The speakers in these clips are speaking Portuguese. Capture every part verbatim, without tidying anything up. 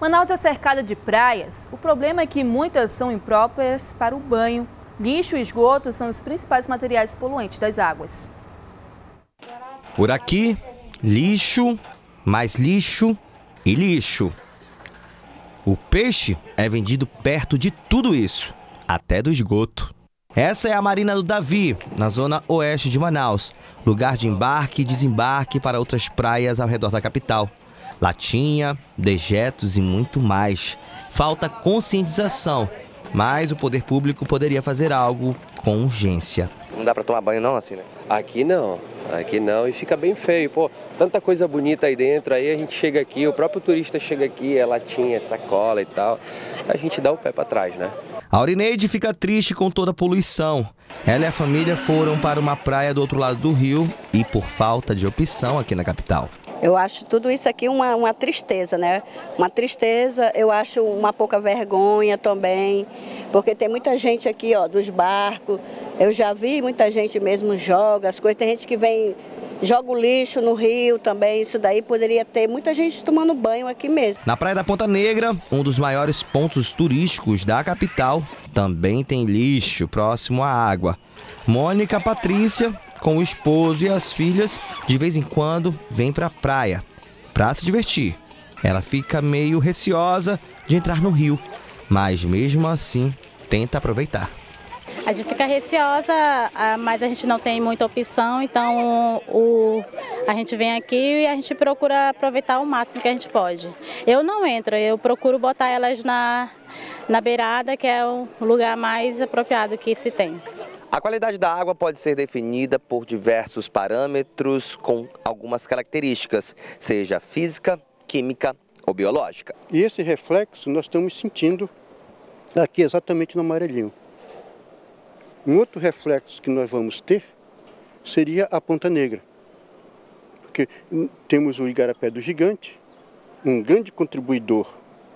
Manaus é cercada de praias. O problema é que muitas são impróprias para o banho. Lixo e esgoto são os principais materiais poluentes das águas. Por aqui, lixo, mais lixo e lixo. O peixe é vendido perto de tudo isso, até do esgoto. Essa é a Marina do Davi, na zona oeste de Manaus, lugar de embarque e desembarque para outras praias ao redor da capital. Latinha, dejetos e muito mais. Falta conscientização, mas o poder público poderia fazer algo com urgência. Não dá para tomar banho não assim, né? Aqui não, aqui não, e fica bem feio, pô, tanta coisa bonita aí dentro, aí a gente chega aqui, o próprio turista chega aqui, é latinha, é sacola e tal, a gente dá o pé para trás, né? A Aurineide fica triste com toda a poluição. Ela e a família foram para uma praia do outro lado do rio e por falta de opção aqui na capital. Eu acho tudo isso aqui uma, uma tristeza, né? Uma tristeza, eu acho uma pouca vergonha também, porque tem muita gente aqui, ó, dos barcos. Eu já vi muita gente mesmo joga as coisas, tem gente que vem, joga o lixo no rio também, isso daí poderia ter muita gente tomando banho aqui mesmo. Na Praia da Ponta Negra, um dos maiores pontos turísticos da capital, também tem lixo próximo à água. Mônica Patrícia, com o esposo e as filhas, de vez em quando vem para a praia para se divertir. Ela fica meio receosa de entrar no rio, mas mesmo assim tenta aproveitar. A gente fica receosa, mas a gente não tem muita opção, então o, a gente vem aqui e a gente procura aproveitar o máximo que a gente pode. Eu não entro, eu procuro botar elas na, na beirada, que é o lugar mais apropriado que se tem. A qualidade da água pode ser definida por diversos parâmetros com algumas características, seja física, química ou biológica. E esse reflexo nós estamos sentindo aqui exatamente no amarelinho. Um outro reflexo que nós vamos ter seria a Ponta Negra, porque temos o Igarapé do Gigante, um grande contribuidor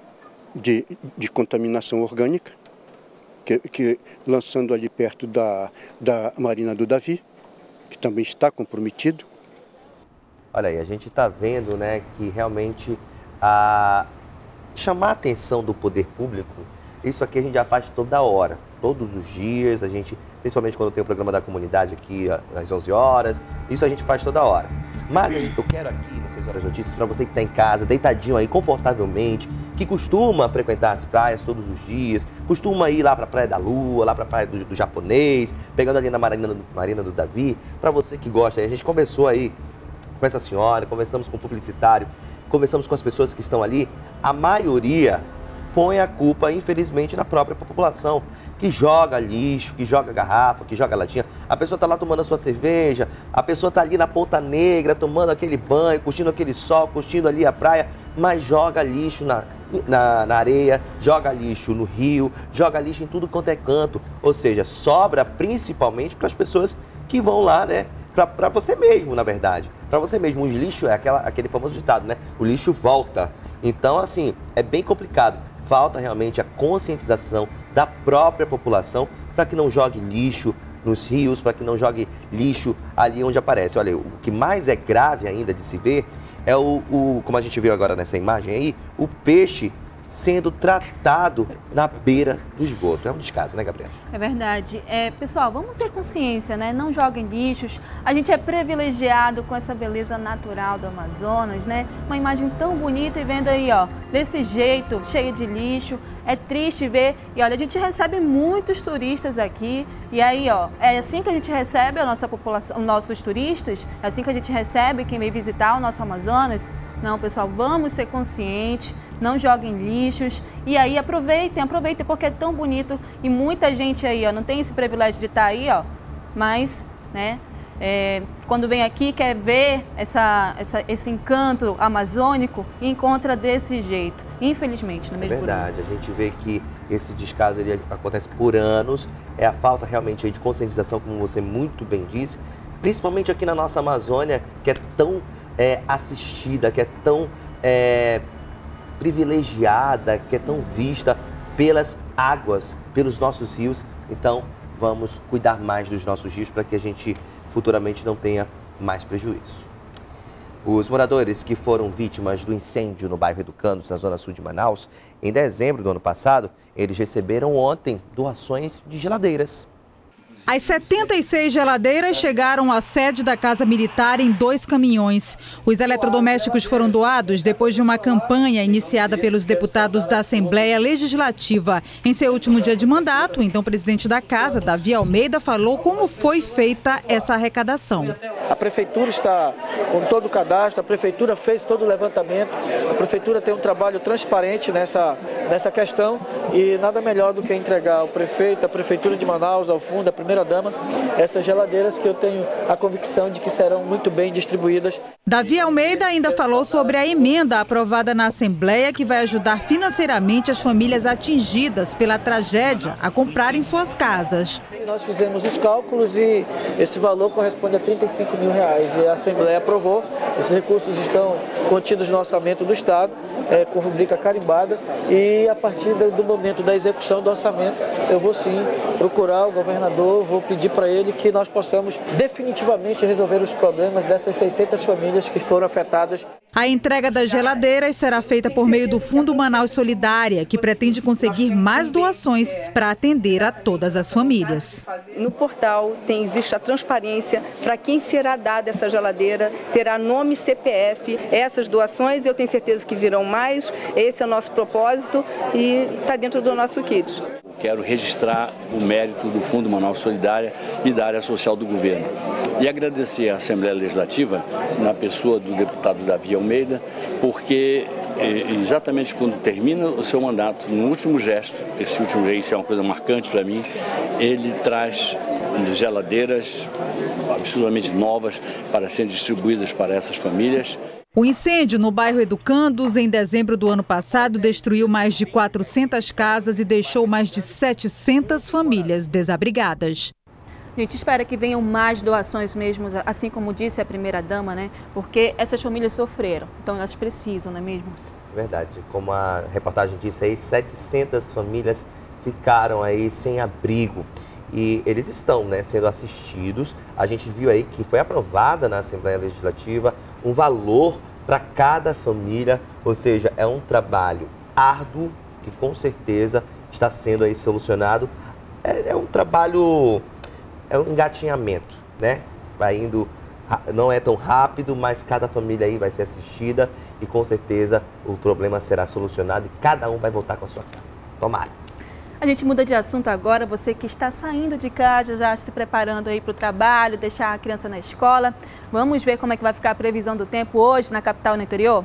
de, de contaminação orgânica, Que, que lançando ali perto da, da Marina do Davi, que também está comprometido. Olha aí, a gente está vendo, né, que realmente a chamar a atenção do poder público, isso aqui a gente já faz toda hora, todos os dias, a gente, principalmente quando tem o programa da comunidade aqui às onze horas, isso a gente faz toda hora. Mas eu quero aqui, no seis horas Notícias, para você que está em casa, deitadinho aí, confortavelmente, que costuma frequentar as praias todos os dias, costuma ir lá para a Praia da Lua, lá para a Praia do, do Japonês, pegando ali na Marina do, Marina do Davi, para você que gosta, a gente conversou aí com essa senhora, conversamos com o publicitário, conversamos com as pessoas que estão ali, a maioria põe a culpa, infelizmente, na própria população, que joga lixo, que joga garrafa, que joga latinha. A pessoa está lá tomando a sua cerveja, a pessoa está ali na Ponta Negra, tomando aquele banho, curtindo aquele sol, curtindo ali a praia, mas joga lixo na, na, na areia, joga lixo no rio, joga lixo em tudo quanto é canto. Ou seja, sobra principalmente para as pessoas que vão lá, né? Para você mesmo, na verdade. Para você mesmo. O lixo é aquela, aquele famoso ditado, né? O lixo volta. Então, assim, é bem complicado. Falta realmente a conscientização da própria população para que não jogue lixo nos rios, para que não jogue lixo ali onde aparece. Olha, o que mais é grave ainda de se ver é o, o como a gente viu agora nessa imagem aí, o peixe sendo tratado na beira do esgoto. É um descaso, né, Gabriela? É verdade. É, pessoal, vamos ter consciência, né? Não joguem lixos. A gente é privilegiado com essa beleza natural do Amazonas, né? Uma imagem tão bonita e vendo aí, ó, desse jeito, cheia de lixo. É triste ver. E olha, a gente recebe muitos turistas aqui. E aí, ó, é assim que a gente recebe a nossa população, os nossos turistas? É assim que a gente recebe quem vem visitar o nosso Amazonas? Não, pessoal, vamos ser conscientes, não joguem lixos. E aí aproveitem, aproveitem, porque é tão bonito. E muita gente aí, ó, não tem esse privilégio de estar aí, ó, mas, né, é, quando vem aqui quer ver essa, essa, esse encanto amazônico e encontra desse jeito, infelizmente, no mesmo. É verdade, a gente vê que esse descaso ele acontece por anos, é a falta realmente aí de conscientização, como você muito bem disse, principalmente aqui na nossa Amazônia, que é tão é, assistida, que é tão é, privilegiada, que é tão vista pelas águas, pelos nossos rios. Então, vamos cuidar mais dos nossos rios para que a gente futuramente não tenha mais prejuízo. Os moradores que foram vítimas do incêndio no bairro Educandos, na zona sul de Manaus, em dezembro do ano passado, eles receberam ontem doações de geladeiras. As setenta e seis geladeiras chegaram à sede da Casa Militar em dois caminhões. Os eletrodomésticos foram doados depois de uma campanha iniciada pelos deputados da Assembleia Legislativa. Em seu último dia de mandato, o então presidente da Casa, Davi Almeida, falou como foi feita essa arrecadação. A Prefeitura está com todo o cadastro, a Prefeitura fez todo o levantamento, a Prefeitura tem um trabalho transparente nessa, nessa questão e nada melhor do que entregar ao prefeito, à Prefeitura de Manaus, ao fundo, à primeira dama, essas geladeiras que eu tenho a convicção de que serão muito bem distribuídas. Davi Almeida ainda falou sobre a emenda aprovada na Assembleia que vai ajudar financeiramente as famílias atingidas pela tragédia a comprarem suas casas. Nós fizemos os cálculos e esse valor corresponde a trinta e cinco mil reais. E a Assembleia aprovou, esses recursos estão contidos no orçamento do Estado, é, com rubrica carimbada, e a partir do momento da execução do orçamento, eu vou sim procurar o governador, vou pedir para ele que nós possamos definitivamente resolver os problemas dessas seiscentas famílias que foram afetadas. A entrega das geladeiras será feita por meio do Fundo Manaus Solidária, que pretende conseguir mais doações para atender a todas as famílias. No portal tem, existe a transparência para quem será dada essa geladeira, terá nome, C P F, essas doações, eu tenho certeza que virão mais, esse é o nosso propósito e está dentro do nosso kit. Quero registrar o mérito do Fundo Manaus Solidária e da área social do governo. E agradecer à Assembleia Legislativa, na pessoa do deputado Davi Almeida, porque exatamente quando termina o seu mandato, no último gesto, esse último gesto é uma coisa marcante para mim, ele traz geladeiras absolutamente novas para serem distribuídas para essas famílias. O incêndio no bairro Educandos, em dezembro do ano passado, destruiu mais de quatrocentas casas e deixou mais de setecentas famílias desabrigadas. A gente espera que venham mais doações mesmo, assim como disse a primeira-dama, né? Porque essas famílias sofreram, então elas precisam, não é mesmo? Verdade. Como a reportagem disse aí, setecentas famílias ficaram aí sem abrigo. E eles estão, né, sendo assistidos. A gente viu aí que foi aprovada na Assembleia Legislativa um valor para cada família, ou seja, é um trabalho árduo que com certeza está sendo aí solucionado. É, é um trabalho, é um engatinhamento, né? Vai indo, não é tão rápido, mas cada família aí vai ser assistida e com certeza o problema será solucionado e cada um vai voltar com a sua casa. Tomara. A gente muda de assunto agora, você que está saindo de casa, já se preparando aí para o trabalho, deixar a criança na escola. Vamos ver como é que vai ficar a previsão do tempo hoje na capital e no interior?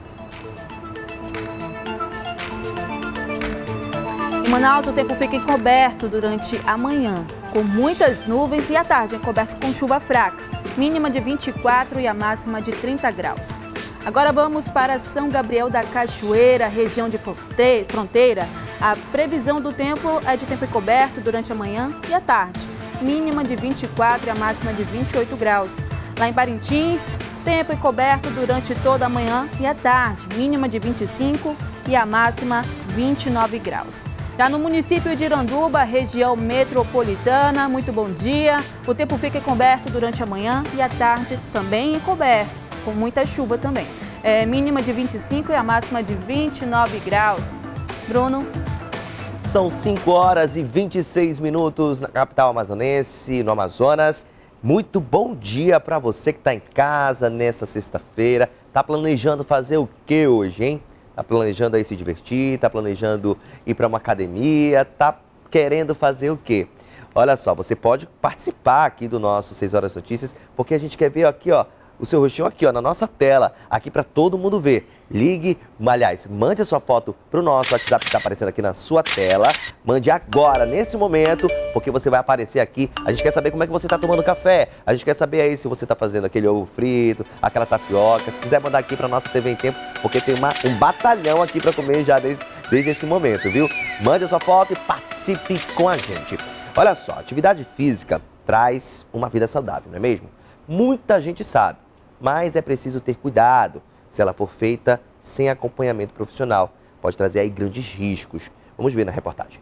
Em Manaus, o tempo fica encoberto durante a manhã, com muitas nuvens e à tarde encoberto com chuva fraca, mínima de vinte e quatro e a máxima de trinta graus. Agora vamos para São Gabriel da Cachoeira, região de fronteira. A previsão do tempo é de tempo encoberto durante a manhã e a tarde, mínima de vinte e quatro e a máxima de vinte e oito graus. Lá em Parintins, tempo encoberto durante toda a manhã e a tarde, mínima de vinte e cinco e a máxima vinte e nove graus. Já no município de Iranduba, região metropolitana, muito bom dia. O tempo fica encoberto durante a manhã e a tarde também encoberto, com muita chuva também. É, mínima de vinte e cinco e a máxima de vinte e nove graus. Bruno? São cinco horas e vinte e seis minutos na capital amazonense, no Amazonas. Muito bom dia para você que está em casa nessa sexta-feira. Está planejando fazer o que hoje, hein? Está planejando aí se divertir, está planejando ir para uma academia, está querendo fazer o quê? Olha só, você pode participar aqui do nosso seis horas Notícias, porque a gente quer ver aqui, ó, o seu rostinho aqui, ó, na nossa tela, aqui para todo mundo ver. Ligue, aliás, mande a sua foto para o nosso WhatsApp que está aparecendo aqui na sua tela. Mande agora, nesse momento, porque você vai aparecer aqui. A gente quer saber como é que você está tomando café. A gente quer saber aí se você está fazendo aquele ovo frito, aquela tapioca. Se quiser mandar aqui para nossa T V em Tempo, porque tem uma, um batalhão aqui para comer já desde, desde esse momento, viu? Mande a sua foto e participe com a gente. Olha só, atividade física traz uma vida saudável, não é mesmo? Muita gente sabe, mas é preciso ter cuidado. Se ela for feita sem acompanhamento profissional, pode trazer aí grandes riscos. Vamos ver na reportagem.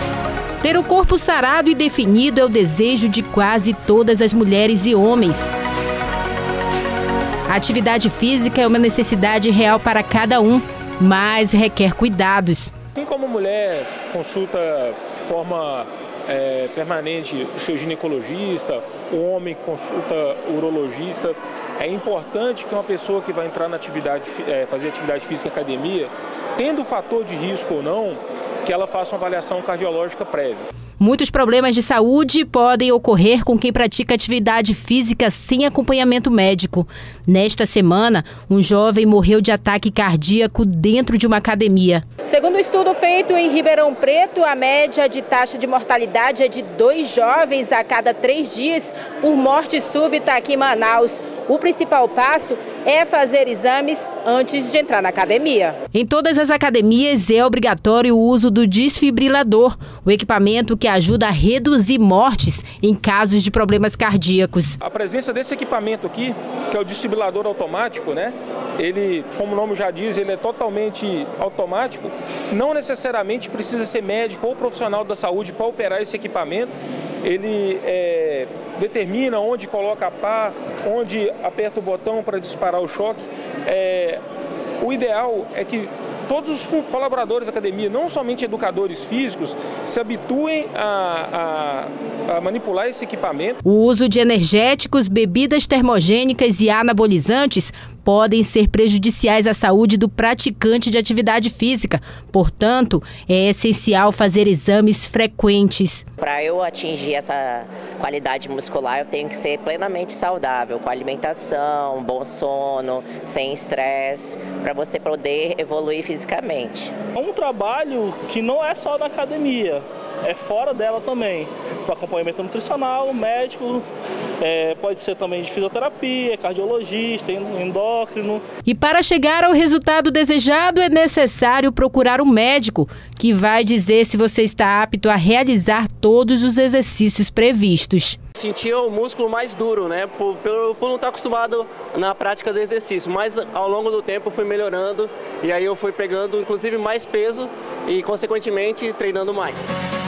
Ter o corpo sarado e definido é o desejo de quase todas as mulheres e homens. A atividade física é uma necessidade real para cada um, mas requer cuidados. Assim como a mulher consulta de forma é, permanente o seu ginecologista, o homem consulta o urologista, é importante que uma pessoa que vai entrar na atividade, é, fazer atividade física em academia, tendo fator de risco ou não, que ela faça uma avaliação cardiológica prévia. Muitos problemas de saúde podem ocorrer com quem pratica atividade física sem acompanhamento médico. Nesta semana, um jovem morreu de ataque cardíaco dentro de uma academia. Segundo um estudo feito em Ribeirão Preto, a média de taxa de mortalidade é de dois jovens a cada três dias por morte súbita aqui em Manaus. O principal passo é fazer exames antes de entrar na academia. Em todas as academias é obrigatório o uso do desfibrilador, o equipamento que ajuda a reduzir mortes em casos de problemas cardíacos. A presença desse equipamento aqui, que é o desfibrilador automático, né? Ele, como o nome já diz, ele é totalmente automático. Não necessariamente precisa ser médico ou profissional da saúde para operar esse equipamento. Ele é, determina onde coloca a pá, onde aperta o botão para disparar o choque. É, o ideal é que todos os colaboradores da academia, não somente educadores físicos, se habituem a, a, a manipular esse equipamento. O uso de energéticos, bebidas termogênicas e anabolizantes podem ser prejudiciais à saúde do praticante de atividade física. Portanto, é essencial fazer exames frequentes. Para eu atingir essa qualidade muscular, eu tenho que ser plenamente saudável, com alimentação, bom sono, sem estresse, para você poder evoluir fisicamente. É um trabalho que não é só na academia, é fora dela também, com acompanhamento nutricional, médico, é, pode ser também de fisioterapia, cardiologista, endócrino. E para chegar ao resultado desejado é necessário procurar um médico que vai dizer se você está apto a realizar todos os exercícios previstos. Sentia o músculo mais duro, né, por, por, por não estar acostumado na prática do exercício, mas ao longo do tempo fui melhorando e aí eu fui pegando inclusive mais peso e consequentemente treinando mais.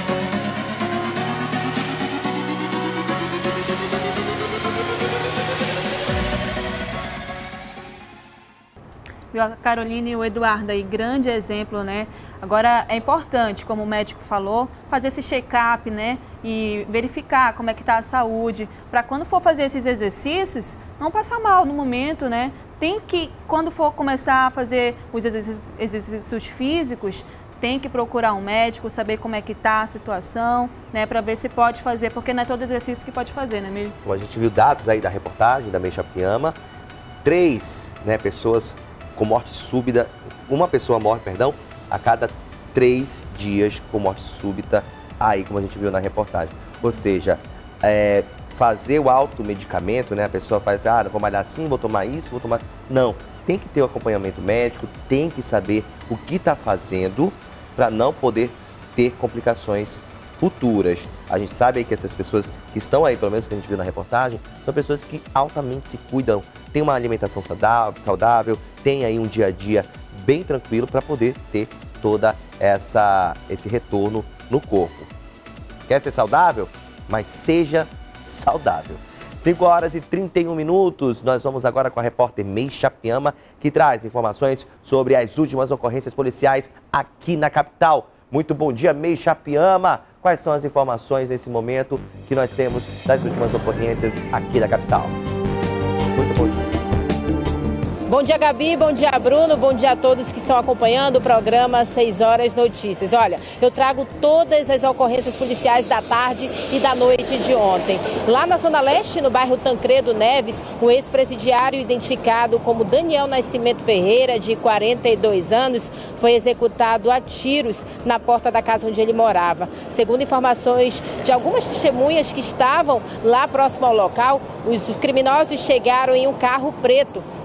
A Carolina e o Eduardo aí, grande exemplo, né? Agora é importante, como o médico falou, fazer esse check-up, né? E verificar como é que está a saúde, para quando for fazer esses exercícios, não passar mal no momento, né? Tem que, quando for começar a fazer os exercícios, exercícios físicos, tem que procurar um médico, saber como é que está a situação, né? Para ver se pode fazer, porque não é todo exercício que pode fazer, né, mesmo? Como a gente viu dados aí da reportagem da Meisha Piyama, três, né, pessoas com morte súbita, uma pessoa morre, perdão, a cada três dias com morte súbita, aí como a gente viu na reportagem. Ou seja, é, fazer o automedicamento, né? A pessoa faz, ah, vou malhar assim, vou tomar isso, vou tomar... Não, tem que ter o acompanhamento médico, tem que saber o que está fazendo para não poder ter complicações futuras. A gente sabe aí que essas pessoas que estão aí, pelo menos que a gente viu na reportagem, são pessoas que altamente se cuidam, têm uma alimentação saudável, têm aí um dia a dia bem tranquilo para poder ter toda essa esse retorno no corpo. Quer ser saudável? Mas seja saudável. cinco horas e trinta e um minutos, nós vamos agora com a repórter Meisha Piyama, que traz informações sobre as últimas ocorrências policiais aqui na capital. Muito bom dia, Meisha Piyama. Quais são as informações nesse momento que nós temos das últimas ocorrências aqui da capital? Muito bom dia. Bom dia, Gabi, bom dia, Bruno, bom dia a todos que estão acompanhando o programa seis horas Notícias. Olha, eu trago todas as ocorrências policiais da tarde e da noite de ontem. Lá na Zona Leste, no bairro Tancredo Neves, um ex-presidiário identificado como Daniel Nascimento Ferreira, de quarenta e dois anos, foi executado a tiros na porta da casa onde ele morava. Segundo informações de algumas testemunhas que estavam lá próximo ao local, os criminosos chegaram em um carro preto. Um dos ocupantes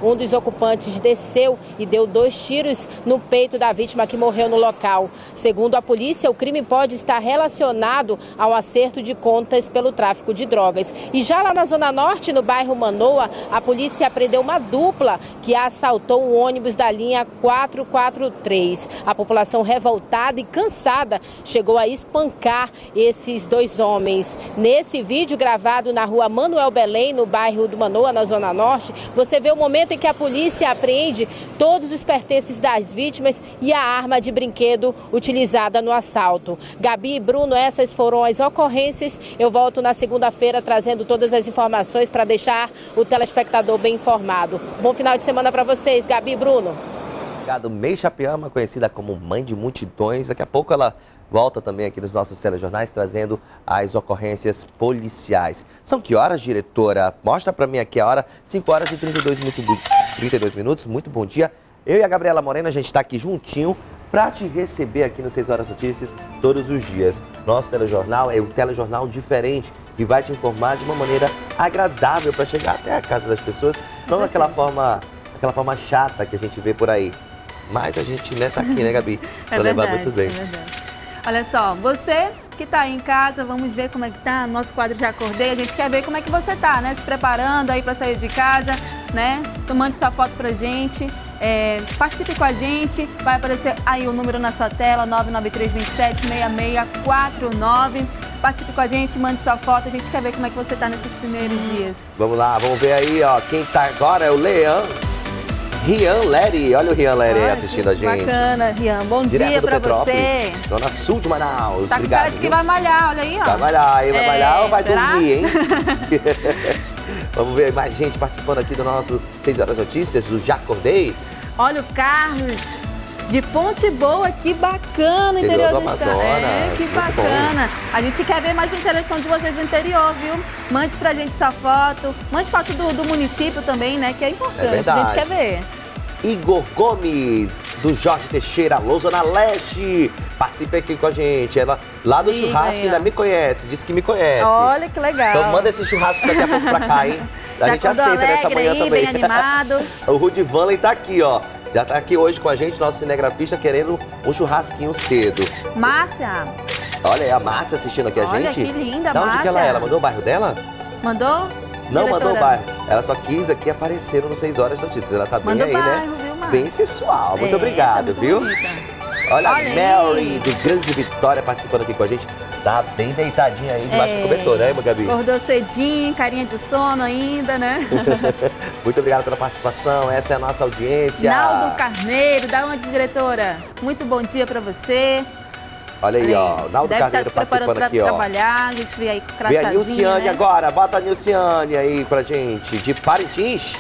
ocupantes desceu e deu dois tiros no peito da vítima que morreu no local. Segundo a polícia, o crime pode estar relacionado ao acerto de contas pelo tráfico de drogas. E já lá na Zona Norte, no bairro Manoa, a polícia prendeu uma dupla que assaltou um ônibus da linha quatrocentos e quarenta e três. A população revoltada e cansada chegou a espancar esses dois homens. Nesse vídeo gravado na rua Manuel Belém, no bairro do Manoa, na Zona Norte, você vê o momento em que a polícia apreende todos os pertences das vítimas e a arma de brinquedo utilizada no assalto. Gabi e Bruno, essas foram as ocorrências. Eu volto na segunda-feira trazendo todas as informações para deixar o telespectador bem informado. Bom final de semana para vocês, Gabi e Bruno. Obrigado, Meixa Piama, conhecida como mãe de multidões. Daqui a pouco ela volta também aqui nos nossos telejornais trazendo as ocorrências policiais. São que horas, diretora? Mostra para mim aqui a hora, cinco horas e trinta e dois minutos, trinta e dois minutos. Muito bom dia. Eu e a Gabriela Morena, a gente está aqui juntinho para te receber aqui no seis horas Notícias todos os dias. Nosso telejornal é um telejornal diferente que vai te informar de uma maneira agradável para chegar até a casa das pessoas, não daquela forma, aquela forma chata que a gente vê por aí. Mas a gente, né, tá aqui, né, Gabi? É pra levar verdade, muito bem. É verdade. Olha só, você que tá aí em casa, vamos ver como é que tá. Nosso quadro Já Acordei, a gente quer ver como é que você tá, né? Se preparando aí para sair de casa, né? Tomando sua foto pra gente. É, participe com a gente, vai aparecer aí o número na sua tela, nove nove três dois sete, seis seis quatro nove. Participe com a gente, mande sua foto, a gente quer ver como é que você tá nesses primeiros dias. Vamos lá, vamos ver aí, ó, quem tá agora é o Leão. Rian Leri, olha o Rian Leri aí assistindo a gente. Bacana, Rian, bom Direto dia do pra Petrópolis, você. Zona Sul de Manaus. Tá com Obrigado, cara de que viu? vai malhar, olha aí, ó. Vai malhar, hein? Vai É, malhar ou vai será? dormir, hein? Vamos ver mais gente participando aqui do nosso seis horas Notícias, do Já Acordei. Olha o Carlos, de Fonte Boa, que bacana, Interior interior do do estado. Amazonas, É, que muito bacana. A gente quer ver mais interação de vocês no interior, viu? Mande pra gente sua foto, mande foto do, do município também, né? Que é importante, É verdade. a gente quer ver. Igor Gomes, do Jorge Teixeira, Alô, Zona Leste. Participe aqui com a gente. Ela lá do Ih, churrasco aí, ainda ó. me conhece, disse que me conhece. Olha que legal. Então manda esse churrasco daqui a pouco pra cá, hein? A Já gente acordou aceita nessa alegre manhã aí, também. bem animado. O Rudy Vanley tá aqui, ó. Já tá aqui hoje com a gente, nosso cinegrafista, querendo um churrasquinho cedo. Márcia, Olha aí a Márcia assistindo aqui a olha gente. que linda, Da onde Márcia. que ela é? Ela mandou o bairro dela? Mandou? Não diretora? mandou o bairro. Ela só quis aqui aparecer no seis horas Notícias. Ela tá bem Manda o aí, bairro, né? viu, Márcia? Bem sensual. Muito É, obrigado, tá muito viu? bonita. Olha, Olha a Mary, aí. do Grande Vitória, participando aqui com a gente. Tá bem deitadinha aí debaixo do cobertor, né, Gabi? Acordou cedinho, carinha de sono ainda, né? Muito obrigado pela participação. Essa é a nossa audiência. Naldo Carneiro, da onde, diretora? Muito bom dia pra você. Olha aí, ó. Naldo Deve Carneiro estar se preparando participando pra aqui, ó. trabalhar. A gente vê aí com Vem a crachazinho, Nilciane né? agora. Bota a Nilciane aí pra gente. De Parintins.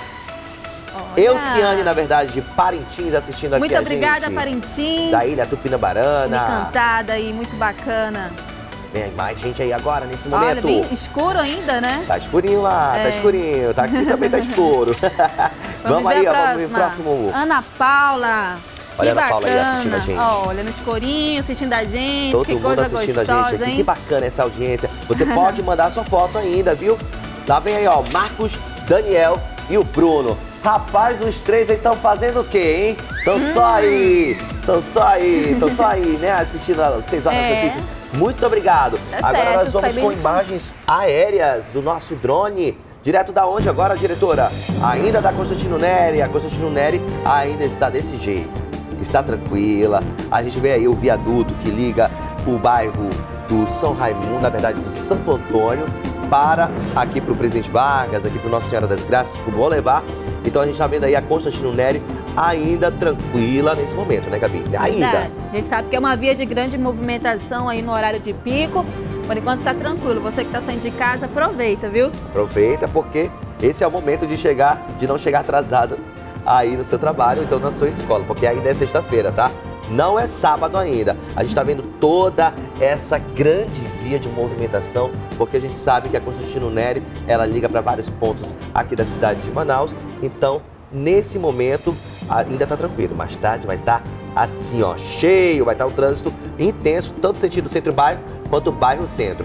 Euciane, na verdade, de Parintins, assistindo aqui Muito a obrigada, gente. Parintins. Da Ilha Tupinabarana. Encantada aí, muito bacana. Tem mais gente aí agora, nesse Olha, momento. bem escuro ainda, né? Tá escurinho lá, É. tá escurinho. Tá aqui também tá escuro. Vamos, vamos ver aí, a ó, vamos ver o próxima. próximo. Ana Paula. Olha a que Ana Paula aí bacana. assistindo a gente. Olha, no escurinho, assistindo a gente. Todo que mundo coisa assistindo gostosa, a gente aqui. hein? Que bacana essa audiência. Você pode mandar sua foto ainda, viu? Lá vem aí, ó, Marcos, Daniel e o Bruno. Rapaz, os três aí estão fazendo o quê, hein? Estão Hum. só aí, estão só aí, estão só aí, né? Assistindo às seis horas É. Notícias. Muito obrigado. Tá agora certo, nós vamos sai bem com bom. imagens aéreas do nosso drone. Direto da onde agora, diretora? Ainda da Constantino Neri. A Constantino Neri ainda está desse jeito. Está tranquila. A gente vê aí o viaduto que liga o bairro do São Raimundo, na verdade do Santo Antônio, para aqui para o Presidente Vargas, aqui para o Nossa Senhora das Graças, para o Bom Levar. Então a gente está vendo aí a Constantino Neri ainda tranquila nesse momento, né, Gabi? Ainda. Verdade. A gente sabe que é uma via de grande movimentação aí no horário de pico. Por enquanto tá tranquilo. Você que tá saindo de casa, aproveita, viu? Aproveita, porque esse é o momento de chegar, de não chegar atrasado aí no seu trabalho, então na sua escola, porque ainda é sexta-feira, tá? Não é sábado ainda. A gente está vendo toda essa grande via de movimentação, porque a gente sabe que a Constantino Neri, ela liga para vários pontos aqui da cidade de Manaus. Então, nesse momento, ainda está tranquilo. Mais tarde vai estar assim, ó, cheio, vai estar um trânsito intenso, tanto sentido centro-bairro quanto bairro-centro.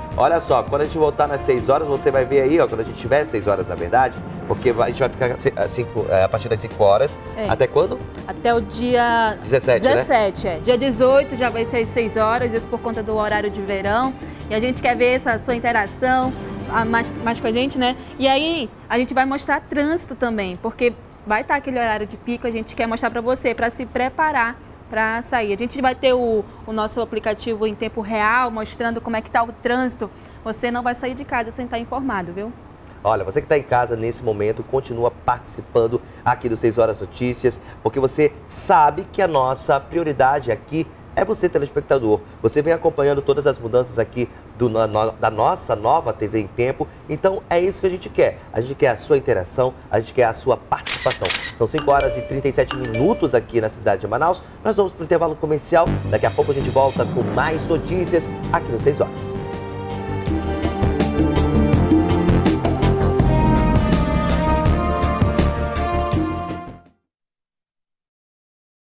Olha só, quando a gente voltar nas seis horas, você vai ver aí, ó, quando a gente tiver seis horas, na verdade, porque a gente vai ficar cinco, a partir das cinco horas. É. Até quando? Até o dia dezessete, dezessete, né? é. Dia dezoito já vai ser às seis horas, isso por conta do horário de verão. E a gente quer ver essa sua interação mais, mais com a gente, né? E aí, a gente vai mostrar trânsito também, porque vai estar aquele horário de pico, a gente quer mostrar para você, para se preparar para sair. A gente vai ter o, o nosso aplicativo em tempo real, mostrando como é que está o trânsito. Você não vai sair de casa sem estar informado, viu? Olha, você que está em casa nesse momento, continua participando aqui do seis horas Notícias, porque você sabe que a nossa prioridade aqui é você, telespectador. Você vem acompanhando todas as mudanças aqui do, no, da nossa nova T V em Tempo. Então é isso que a gente quer. A gente quer a sua interação, a gente quer a sua participação. São cinco horas e trinta e sete minutos aqui na cidade de Manaus. Nós vamos para o intervalo comercial. Daqui a pouco a gente volta com mais notícias aqui no seis horas.